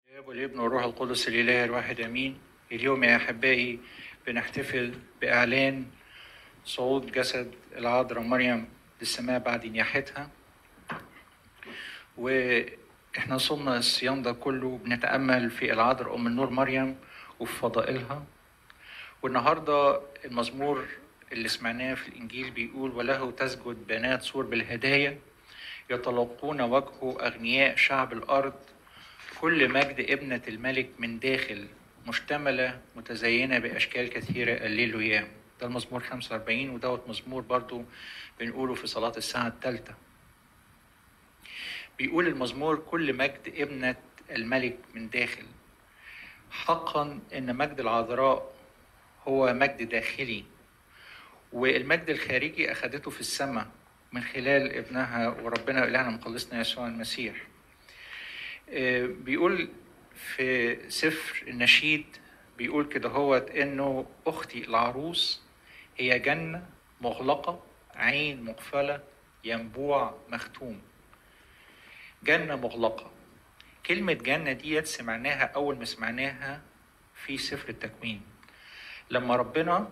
الآب والابن والروح القدس الإله الواحد آمين. اليوم يا أحبائي بنحتفل بإعلان صعود جسد العذراء مريم للسماء بعد نياحتها، وإحنا صمنا الصيام ده كله بنتأمل في العذراء أم النور مريم وفي فضائلها. والنهاردة المزمور اللي سمعناه في الإنجيل بيقول: وله تسجد بنات سور بالهدايا، يتلقون وجهه أغنياء شعب الأرض، كل مجد ابنة الملك من داخل، مشتملة متزينة بأشكال كثيرة. الليلويا. ده المزمور 45، ودوت مزمور برضو بنقوله في صلاة الساعة الثالثة. بيقول المزمور: كل مجد ابنة الملك من داخل. حقا إن مجد العذراء هو مجد داخلي، والمجد الخارجي أخدته في السماء من خلال ابنها وربنا إلهنا مخلصنا يسوع المسيح. بيقول في سفر النشيد، بيقول كده هوت إنه أختي العروس هي جنة مغلقة، عين مقفلة، ينبوع مختوم. جنة مغلقة. كلمة جنة ديت سمعناها أول ما سمعناها في سفر التكوين، لما ربنا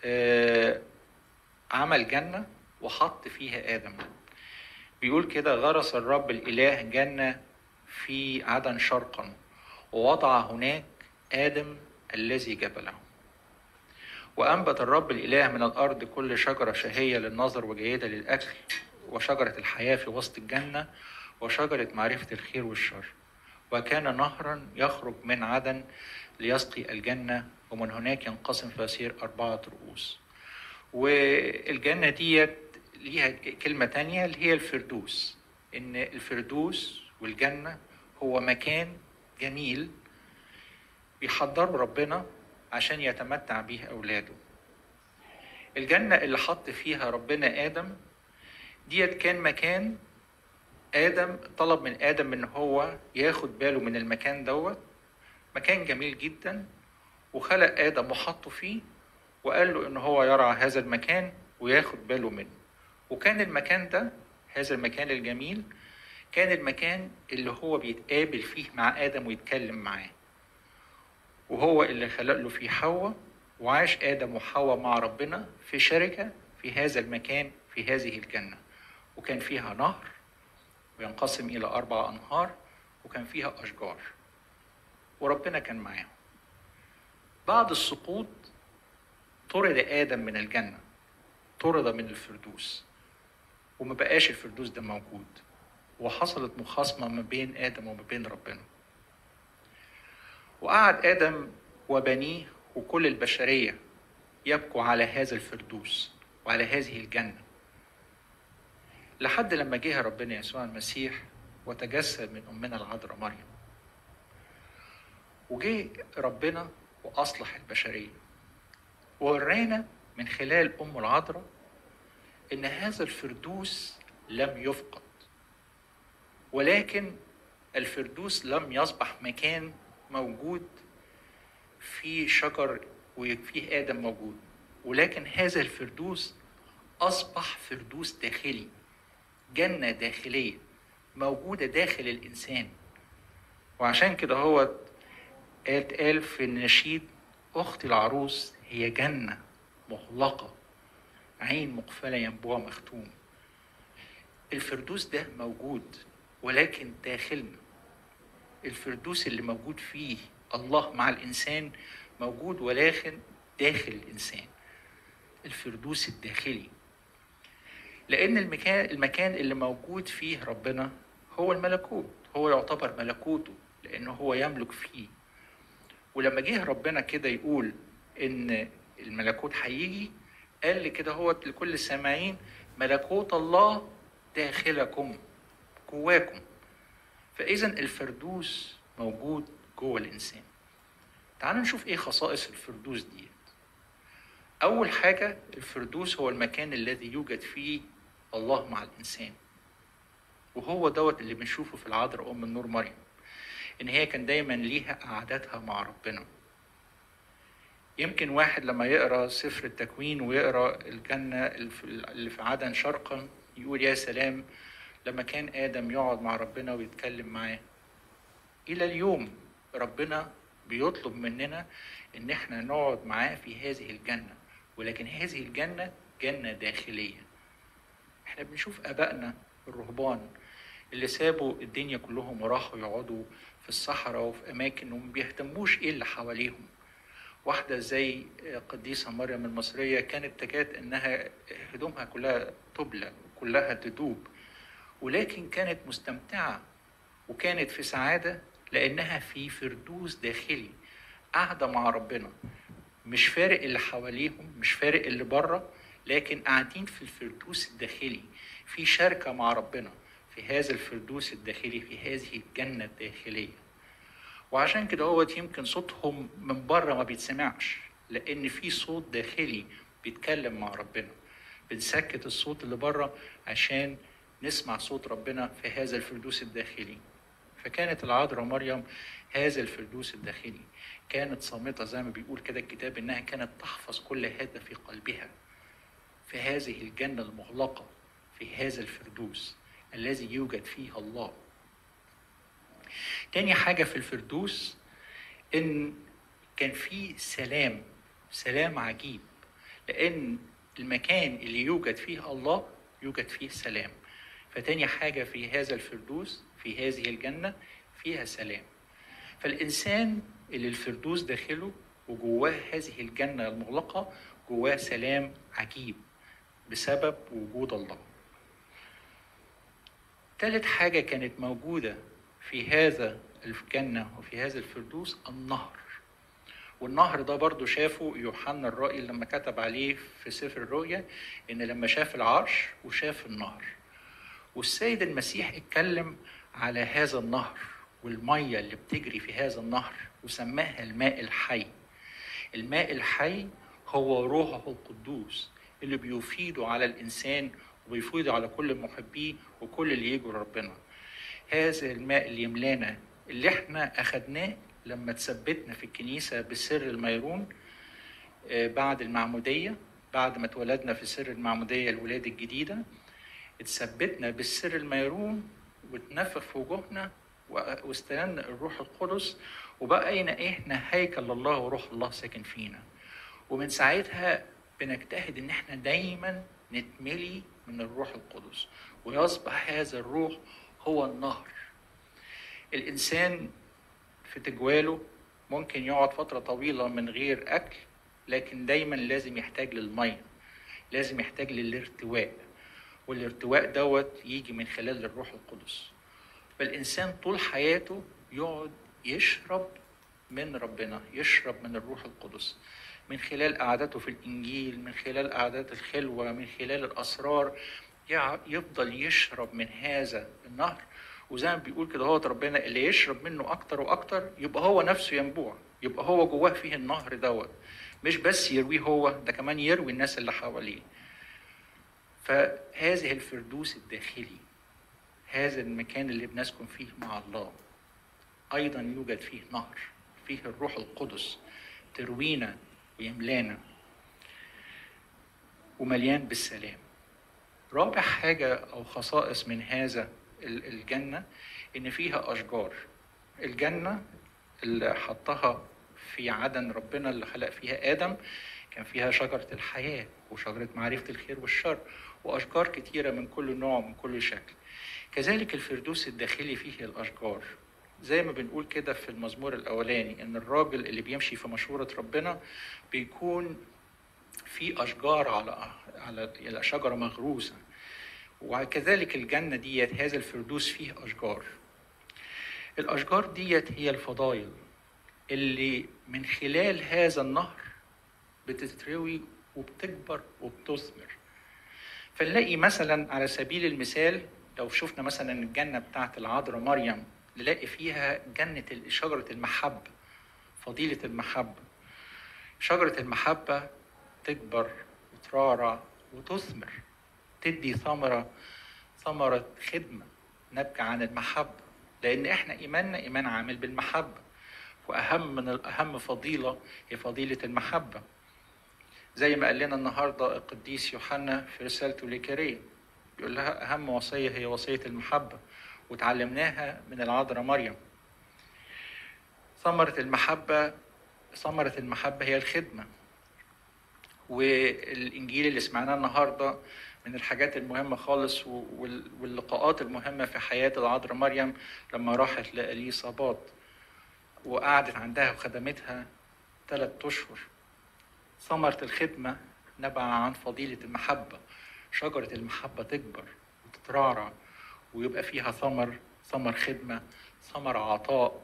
عمل جنة وحط فيها آدم. بيقول كده: غرس الرب الإله جنة في عدن شرقا، ووضع هناك آدم الذي جبله. وأنبت الرب الإله من الأرض كل شجرة شهية للنظر وجيدة للأكل، وشجرة الحياة في وسط الجنة، وشجرة معرفة الخير والشر. وكان نهرا يخرج من عدن ليسقي الجنة، ومن هناك ينقسم فيصير 4 رؤوس. والجنة ديت ليها كلمة تانية اللي هي الفردوس، إن الفردوس والجنة هو مكان جميل بيحضره ربنا عشان يتمتع به أولاده. الجنة اللي حط فيها ربنا آدم ديت كان مكان آدم طلب من آدم إن هو ياخد باله من المكان دوت، مكان جميل جدا، وخلق آدم وحطه فيه وقال له إن هو يرعى هذا المكان وياخد باله منه. وكان المكان ده، هذا المكان الجميل، كان المكان اللي هو بيتقابل فيه مع آدم ويتكلم معاه، وهو اللي خلق له فيه حواء، وعاش آدم وحواء مع ربنا في شركة في هذا المكان في هذه الجنة. وكان فيها نهر وينقسم إلى 4 أنهار، وكان فيها أشجار، وربنا كان معاهم. بعد السقوط طرد آدم من الجنة، طرد من الفردوس، وما بقاش الفردوس ده موجود، وحصلت مخاصمة ما بين آدم وما بين ربنا. وقعد آدم وبنيه وكل البشرية يبكوا على هذا الفردوس وعلى هذه الجنة، لحد لما جه ربنا يسوع المسيح وتجسد من أمنا العذراء مريم. وجه ربنا وأصلح البشرية، وورانا من خلال أم العذراء إن هذا الفردوس لم يفقد، ولكن الفردوس لم يصبح مكان موجود فيه شجر وفيه آدم موجود، ولكن هذا الفردوس أصبح فردوس داخلي، جنة داخلية موجودة داخل الإنسان. وعشان كده هو قال في النشيد: أختي العروس هي جنة مغلقة، عين مقفلة، ينبوع مختوم. الفردوس ده موجود ولكن داخلنا. الفردوس اللي موجود فيه الله مع الإنسان موجود ولكن داخل الإنسان، الفردوس الداخلي. لأن المكان اللي موجود فيه ربنا هو الملكوت، هو يعتبر ملكوته لأنه هو يملك فيه. ولما جه ربنا كده يقول إن الملكوت هيجي، قال لي كده هو لكل السامعين: ملكوت الله داخلكم، جواكم. فإذا الفردوس موجود جوه الإنسان. تعالوا نشوف إيه خصائص الفردوس دي. أول حاجة، الفردوس هو المكان الذي يوجد فيه الله مع الإنسان، وهو دوت اللي بنشوفه في العذراء أم النور مريم، إن هي كان دايما ليها قعداتها مع ربنا. يمكن واحد لما يقرأ سفر التكوين ويقرأ الجنة اللي في عدن شرقا يقول: يا سلام لما كان آدم يقعد مع ربنا ويتكلم معاه. إلى اليوم ربنا بيطلب مننا ان احنا نقعد معاه في هذه الجنة، ولكن هذه الجنة جنة داخلية. احنا بنشوف ابائنا الرهبان اللي سابوا الدنيا كلهم وراحوا يقعدوا في الصحراء وفي اماكن وما بيهتموش ايه اللي حواليهم. واحدة زي قديسة مريم المصرية كانت تكاد انها هدومها كلها تبلى وكلها تدوب، ولكن كانت مستمتعة وكانت في سعادة لانها في فردوس داخلي قاعدة مع ربنا. مش فارق اللي حواليهم، مش فارق اللي بره، لكن قاعدين في الفردوس الداخلي في شركة مع ربنا في هذا الفردوس الداخلي في هذه الجنة الداخلية. وعشان كده هو يمكن صوتهم من بره ما بيتسمعش، لأن في صوت داخلي بيتكلم مع ربنا. بنسكت الصوت اللي بره عشان نسمع صوت ربنا في هذا الفردوس الداخلي. فكانت العذراء مريم هذا الفردوس الداخلي، كانت صامتة زي ما بيقول كده الكتاب إنها كانت تحفظ كل هذا في قلبها في هذه الجنة المغلقة في هذا الفردوس الذي يوجد فيه الله. تاني حاجة في الفردوس إن كان فيه سلام عجيب، لأن المكان اللي يوجد فيه الله يوجد فيه سلام. فتاني حاجة في هذا الفردوس في هذه الجنة فيها سلام. فالإنسان اللي الفردوس داخله وجواه هذه الجنة المغلقة جواه سلام عجيب بسبب وجود الله. ثالث حاجة كانت موجودة في هذا الجنة وفي هذا الفردوس النهر. والنهر ده برضو شافه يوحنا الرائي لما كتب عليه في سفر الرؤيا، إن لما شاف العرش وشاف النهر. والسيد المسيح اتكلم على هذا النهر والمية اللي بتجري في هذا النهر وسماها الماء الحي. الماء الحي هو روحه القدوس اللي بيفيده على الإنسان وبيفيده على كل محبيه وكل اللي يجوا لربنا. هذا الماء اللي يملانا اللي احنا أخدناه لما تثبتنا في الكنيسة بسر الميرون بعد المعمودية، بعد ما اتولدنا في سر المعمودية الولادة الجديدة، اتثبتنا بالسر الميرون واتنفخ في وجوهنا واستلمنا الروح القدس، وبقينا احنا هيكل الله وروح الله ساكن فينا. ومن ساعتها بنجتهد ان احنا دايما نتملي من الروح القدس، ويصبح هذا الروح هو النهر. الانسان في تجواله ممكن يقعد فترة طويلة من غير اكل، لكن دايما لازم يحتاج للمية، لازم يحتاج للارتواء، والارتواء دوت يجي من خلال الروح القدس. فالإنسان طول حياته يقعد يشرب من ربنا، يشرب من الروح القدس من خلال قعدته في الإنجيل، من خلال قعدات الخلوة، من خلال الأسرار، يفضل يشرب من هذا النهر. وزي ما بيقول كده هو ربنا اللي يشرب منه أكتر وأكتر يبقى هو نفسه ينبوع، يبقى هو جواه فيه النهر دوت، مش بس يرويه هو، ده كمان يروي الناس اللي حواليه. فهذه الفردوس الداخلي، هذا المكان اللي بنسكن فيه مع الله، أيضا يوجد فيه نهر، فيه الروح القدس تروينا ويملانا ومليان بالسلام. رابع حاجة أو خصائص من هذا الجنة إن فيها أشجار. الجنة اللي حطها في عدن ربنا اللي خلق فيها آدم كان فيها شجرة الحياة وشجرة معرفة الخير والشر وأشجار كتيرة من كل نوع من كل شكل. كذلك الفردوس الداخلي فيه الأشجار، زي ما بنقول كده في المزمور الأولاني إن الراجل اللي بيمشي في مشورة ربنا بيكون في أشجار على شجرة مغروسة. وكذلك الجنة ديت هذا الفردوس فيه أشجار. الأشجار ديت هي الفضائل اللي من خلال هذا النهر بتتروي وبتكبر وبتثمر. فنلاقي مثلا على سبيل المثال لو شفنا مثلا الجنة بتاعت العذراء مريم نلاقي فيها جنة شجرة المحبة، فضيلة المحبة. شجرة المحبة تكبر وترعرع وتثمر، تدي ثمرة خدمة نبكى عن المحبة، لأن إحنا إيماننا إيمان عامل بالمحبة، وأهم من الأهم فضيلة هي فضيلة المحبة. زي ما قال لنا النهاردة القديس يوحنا في رسالته لكيريه، بيقول لها أهم وصية هي وصية المحبة، وتعلمناها من العذراء مريم. ثمرة المحبة هي الخدمة. والإنجيل اللي سمعناه النهاردة من الحاجات المهمة خالص واللقاءات المهمة في حياة العذراء مريم لما راحت لإليصابات وقعدت عندها وخدمتها 3 أشهر. ثمرة الخدمة نبع عن فضيلة المحبة. شجرة المحبة تكبر وتترعرع ويبقى فيها ثمر خدمة، ثمر عطاء.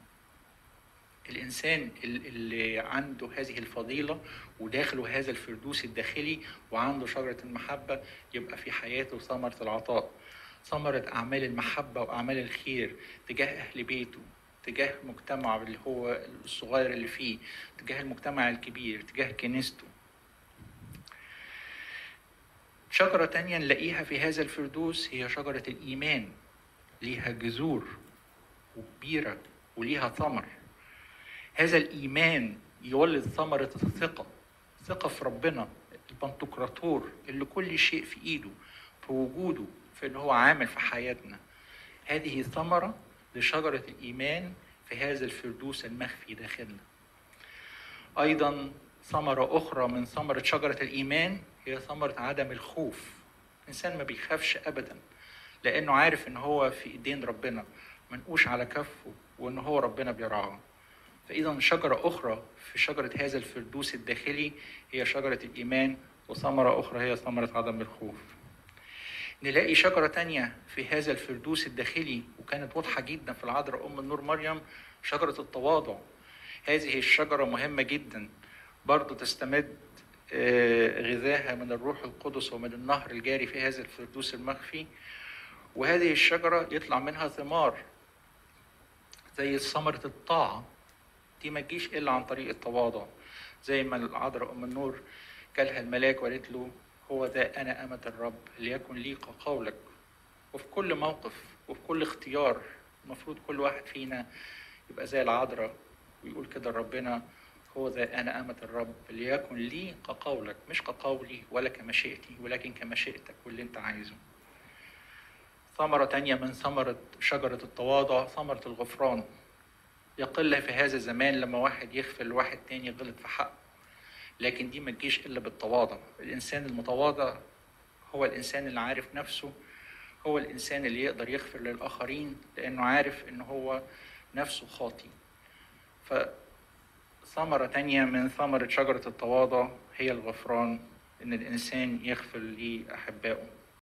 الإنسان اللي عنده هذه الفضيلة وداخله هذا الفردوس الداخلي وعنده شجرة المحبة يبقى في حياته ثمرة العطاء، ثمرة أعمال المحبة وأعمال الخير تجاه أهل بيته، تجاه مجتمعه اللي هو الصغير اللي فيه، تجاه المجتمع الكبير، تجاه كنيسته. شجرة تانية نلاقيها في هذا الفردوس هي شجرة الإيمان، ليها جذور وكبيرة وليها ثمر. هذا الإيمان يولد ثمرة الثقة، ثقة في ربنا البنتقراطور اللي كل شيء في إيده، في وجوده، في إن هو عامل في حياتنا. هذه ثمرة لشجرة الإيمان في هذا الفردوس المخفي داخلنا. أيضا ثمرة أخرى من ثمرة شجرة الإيمان هي ثمرة عدم الخوف. الإنسان ما بيخافش أبدا لأنه عارف إن هو في إيدين ربنا، منقوش على كفه، وإن هو ربنا بيرعاه. فإذا شجرة أخرى في شجرة هذا الفردوس الداخلي هي شجرة الإيمان، وثمرة أخرى هي ثمرة عدم الخوف. نلاقي شجرة تانية في هذا الفردوس الداخلي وكانت واضحة جدا في العذراء أم النور مريم، شجرة التواضع. هذه الشجرة مهمة جدا، برضو تستمد غذاها من الروح القدس ومن النهر الجاري في هذا الفردوس المخفي. وهذه الشجرة يطلع منها ثمار زي ثمرة الطاعة، دي ما تجيش إلا عن طريق التواضع. زي ما العذراء أم النور جالها الملاك وقالت له هو ذا أنا أمة الرب ليكن لي كقولك. وفي كل موقف وفي كل اختيار المفروض كل واحد فينا يبقى زي العذراء ويقول كده لربنا هو ذا أنا أمة الرب ليكن لي كقولك، مش كقولي ولا كمشيئتي ولكن كمشيئتك واللي انت عايزه. ثمرة تانية من ثمرة شجرة التواضع ثمرة الغفران. يقل في هذا الزمان لما واحد يغفر لواحد تاني غلط في حقه، لكن دي ما تجيش إلا بالتواضع. الإنسان المتواضع هو الإنسان اللي عارف نفسه، هو الإنسان اللي يقدر يغفر للآخرين لأنه عارف إن هو نفسه خاطي. فثمرة تانية من ثمرة شجرة التواضع هي الغفران، إن الإنسان يغفر لأحبائه.